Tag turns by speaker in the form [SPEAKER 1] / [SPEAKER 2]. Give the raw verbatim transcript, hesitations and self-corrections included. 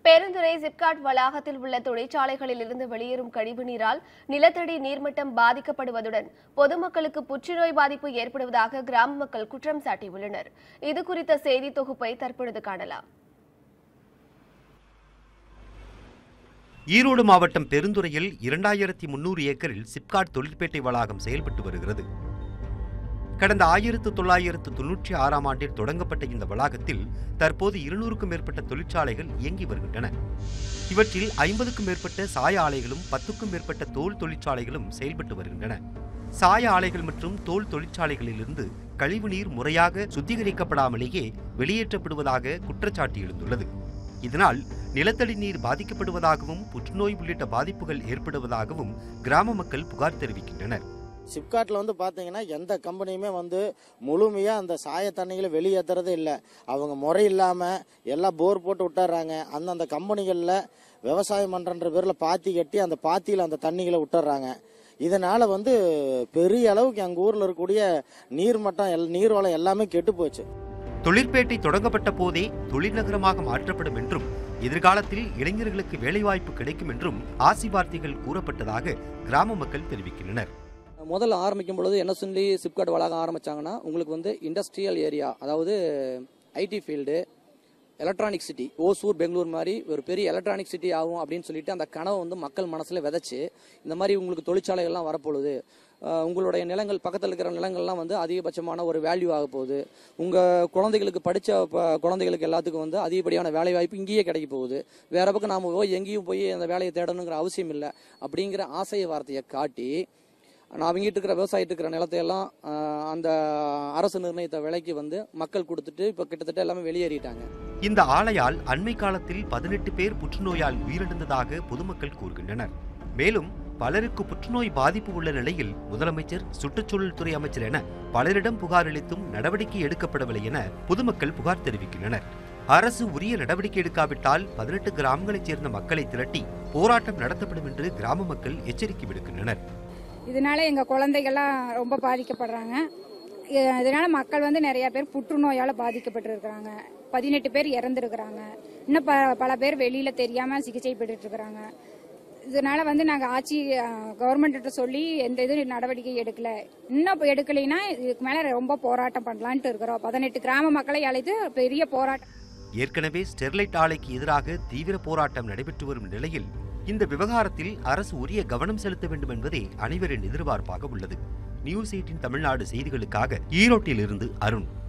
[SPEAKER 1] பெருந்துறை சிப்காட் வளாகத்தில் உள்ள தொழிற்சாலைகளில் இருந்து வெளியேறும் கழிவு நீரால் நிலத்தடி நீர்மட்டம் பாதிக்கப்படுவதுடன் பொதுமக்களுக்கு புற்றுநோய் பாதிப்பு ஏற்படுவதாக கிராம மக்கள் குற்றம் சாட்டியுள்ளனர். இதுகுறித்த செய்தி தொகுப்பை தற்பொழுது காணலாம்.
[SPEAKER 2] ஈரோடு மாவட்டம் பெருந்துறையில் இரண்டாயிரத்தி முன்னூறு ஏக்கரில் சிப்காட் தொழிற்பேட்டை வளாகம் செயல்பட்டு வருகிறது. கடந்த ஆயிரத்து தொள்ளாயிரத்து தொன்னூற்றி ஆறாம் ஆண்டில் தொடங்கப்பட்ட இந்த வளாகத்தில் தற்போது இருநூறுக்கும் மேற்பட்ட தொழிற்சாலைகள் இயங்கி வருகின்றன. இவற்றில் ஐம்பதுக்கும் மேற்பட்ட சாய ஆலைகளும் பத்துக்கும் மேற்பட்ட தோல் தொழிற்சாலைகளும் செயல்பட்டு வருகின்றன. சாய ஆலைகள் மற்றும் தோல் தொழிற்சாலைகளிலிருந்து கழிவுநீர் முறையாக சுத்திகரிக்கப்படாமலேயே வெளியேற்றப்படுவதாக குற்றச்சாட்டு எழுந்துள்ளது. இதனால் நிலத்தடி நீர் பாதிக்கப்படுவதாகவும் புற்றுநோய் உள்ளிட்ட பாதிப்புகள் ஏற்படுவதாகவும் கிராம மக்கள் புகார் தெரிவிக்கின்றனர்.
[SPEAKER 3] சிப்காட்டில் வந்து பார்த்தீங்கன்னா எந்த கம்பெனியுமே வந்து முழுமையாக அந்த சாய தண்ணிகளை வெளியேற்றுறதே இல்லை. அவங்க முறை இல்லாமல் எல்லாம் போர் போட்டு விட்டுறாங்க. அந்தந்த கம்பெனிகளில் விவசாயம் பண்ணுறன்ற பேரில் பாத்தி கட்டி அந்த பாத்தியில் அந்த தண்ணிகளை விட்டுறாங்க. இதனால் வந்து பெரிய அளவுக்கு எங்கள் ஊரில் இருக்கக்கூடிய நீர்மட்டம் எல் நீர்வளம் எல்லாமே கெட்டு போச்சு.
[SPEAKER 2] தொழிற்பேட்டை தொடங்கப்பட்ட போதே தொழில் நகரமாக மாற்றப்படும் என்றும் எதிர்காலத்தில் இளைஞர்களுக்கு வேலைவாய்ப்பு கிடைக்கும் என்றும் ஆசி வார்த்தைகள் கூறப்பட்டதாக கிராம மக்கள் தெரிவிக்கின்றனர்.
[SPEAKER 4] முதல்ல ஆரம்பிக்கும் பொழுது என்ன சொல்லி சிப்காட் வளாகம் ஆரம்பிச்சாங்கன்னா, உங்களுக்கு வந்து இண்டஸ்ட்ரியல் ஏரியா, அதாவது IT field, electronic city, Hosur Bangalore மாதிரி ஒரு பெரிய எலக்ட்ரானிக் சிட்டி ஆகும் அப்படின்னு சொல்லிட்டு அந்த கனவை வந்து மக்கள் மனசில் விதைச்சு இந்த மாதிரி உங்களுக்கு தொழிற்சாலைகள்லாம் வரப்போகுது, உங்களுடைய நிலங்கள் பக்கத்தில் இருக்கிற நிலங்கள்லாம் வந்து அதிகபட்சமான ஒரு வேல்யூ ஆக போகுது, உங்கள் குழந்தைகளுக்கு படித்த குழந்தைகளுக்கு எல்லாத்துக்கும் வந்து அதிகப்படியான வேலை வாய்ப்பு இங்கேயே கிடைக்க போகுது, வேற பக்கம் நாம் போய் எங்கேயும் போய் அந்த வேலையை தேடணுங்கிற அவசியம் இல்லை அப்படிங்கிற ஆசை வார்த்தையை காட்டி நான் அவங்கிட்டு இருக்கிற விவசாயிட்டு இருக்கிற நிலத்தையெல்லாம் அந்த அரசு நிர்ணயித்த விலைக்கு வந்து மக்கள் கொடுத்துட்டு இப்போ கிட்டத்தட்ட எல்லாமே வெளியேறிட்டாங்க.
[SPEAKER 2] இந்த ஆலையால் அண்மை காலத்தில் பதினெட்டு பேர் புற்றுநோயால் உயிரிழந்ததாக பொதுமக்கள் கூறுகின்றனர். மேலும் பலருக்கு புற்றுநோய் பாதிப்பு உள்ள நிலையில் முதலமைச்சர், சுற்றுச்சூழல் துறை அமைச்சர் என பலரிடம் புகார் அளித்தும் நடவடிக்கை எடுக்கப்படவில்லை என பொதுமக்கள் புகார் தெரிவிக்கின்றனர். அரசு உரிய நடவடிக்கை எடுக்காவிட்டால் பதினெட்டு கிராமங்களைச் சேர்ந்த மக்களை திரட்டி போராட்டம் நடத்தப்படும் என்று கிராம மக்கள் எச்சரிக்கை விடுக்கின்றனர்.
[SPEAKER 5] இதனால எங்கள் குழந்தைகள்லாம் ரொம்ப பாதிக்கப்படுறாங்க. இதனால மக்கள் வந்து நிறைய பேர் புற்றுநோயால் பாதிக்கப்பட்டிருக்கிறாங்க. பதினெட்டு பேர் இறந்துருக்கிறாங்க. இன்னும் ப பல பேர் வெளியில் தெரியாமல் சிகிச்சை பெற்றுட்டு இருக்கிறாங்க. இதனால வந்து நாங்கள் ஆட்சி கவர்மெண்ட்ட சொல்லி எந்த இதுவும் நடவடிக்கை எடுக்கல. இன்னும் எடுக்கலைன்னா இதுக்கு மேலே ரொம்ப போராட்டம் பண்ணலான்ட்டு இருக்கிறோம். பதினெட்டு கிராம மக்களை அழைத்து பெரிய போராட்டம்.
[SPEAKER 2] ஏற்கனவே ஸ்டெர்லைட் ஆலைக்கு எதிராக தீவிர போராட்டம் நடைபெற்று வரும் நிலையில் இந்த விவகாரத்தில் அரசு உரிய கவனம் செலுத்த வேண்டும் என்பதே அனைவரின் எதிர்பார்ப்பாக உள்ளது. நியூஸ் எய்ட்டீன் தமிழ்நாடு செய்திகளுக்காக ஈரோட்டில் இருந்து அருண்.